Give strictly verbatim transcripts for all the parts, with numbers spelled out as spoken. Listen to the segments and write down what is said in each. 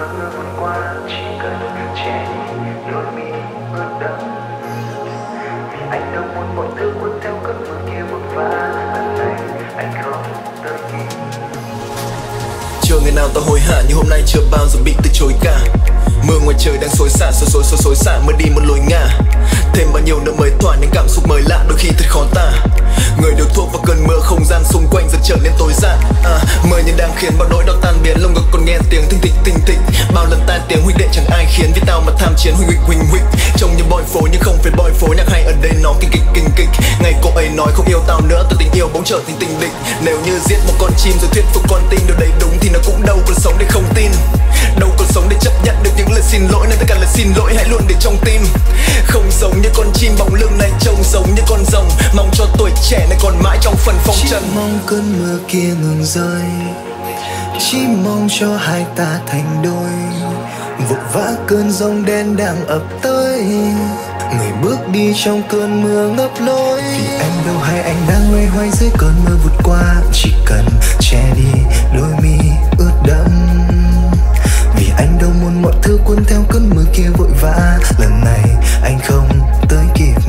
cơn mưa vụt qua, chỉ cần che đi đôi mi ướt đẫm. Vì anh đâu muốn mọi thứ cuốn theo cơn mưa kia vội vã, lần này anh không tới kịp. Chưa ngày nào tao hối hả như hôm nay chưa bao giờ bị từ chối cả. Mưa ngoài trời đang xối xả, xối xối xối xối xả mới đi một lối ngả. Thêm bao nhiêu nữa mới tỏa những cảm xúc mới lạ, đôi khi thật khó tả. Người đều thuộc vào cơn mưa, không gian xung quanh dần trở nên tối dạn. À, mưa như đang khiến bao nỗi đau tan biến, lồng ngực còn nghe tiếng thình thịch thình thịch. Bao lần tan tiếng huynh đệ chẳng ai khiến vì tao mà tham chiến huỳnh huỳnh huỳnh huỳnh. Trông như boy phố nhưng không phải boy phố, nhạc hay ở đây nó kinh kịch kinh kịch. Ngày cô ấy nói không yêu tao nữa, từ tình yêu bỗng trở thành tình địch. Nếu như giết một con chim rồi thuyết phục con tim điều đấy đúng thì nó cũng đâu còn sống để không tin. Đâu còn sống để chấp nhận được những lời xin lỗi, nên tất cả lời xin lỗi hãy luôn để trong tim. Không giống như con chim bóng lưng này, trông giống như con rồng. Mong cho tuổi trẻ này còn mãi trong phần phong trần. Chỉ mong cơn mưa kia ngừng rơi, chỉ mong cho hai ta thành đôi. Vội vã cơn giông đen đang ập tới, người bước đi trong cơn mưa ngập lối. Vì anh đâu hay anh đang loay hoay dưới cơn mưa vụt qua, chỉ cần che đi đôi mi ướt đẫm. Vì anh đâu muốn mọi thứ cuốn theo cơn mưa kia vội vã, lần này anh không tới kịp.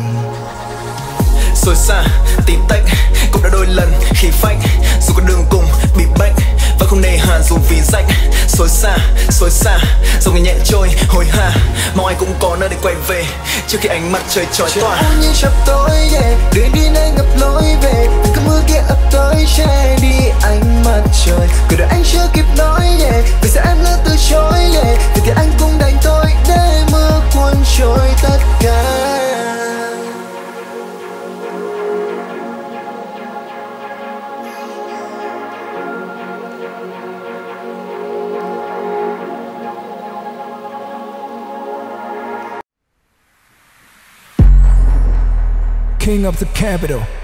Xối xả, tí tách, cũng đã đôi lần khi phách. Dù con đường cùng bị bách và không nề hà dù vì rách. Xối xả, xối xả, dòng ngày nhẹ trôi hối hả. Mong ai cũng có nơi để quay về trước khi ánh mặt trời chói tỏa. Trời như chập tối, yeah, đường đi nơi ngập lối về. Từ cơn mưa kia ập tới che đi ánh mặt trời. Cứ đợi anh chưa kịp nói, yeah, vì sao em lỡ từ chối, yeah. Vì thì anh cũng đành thôi để mưa cuốn trôi tất cả. King of the capital.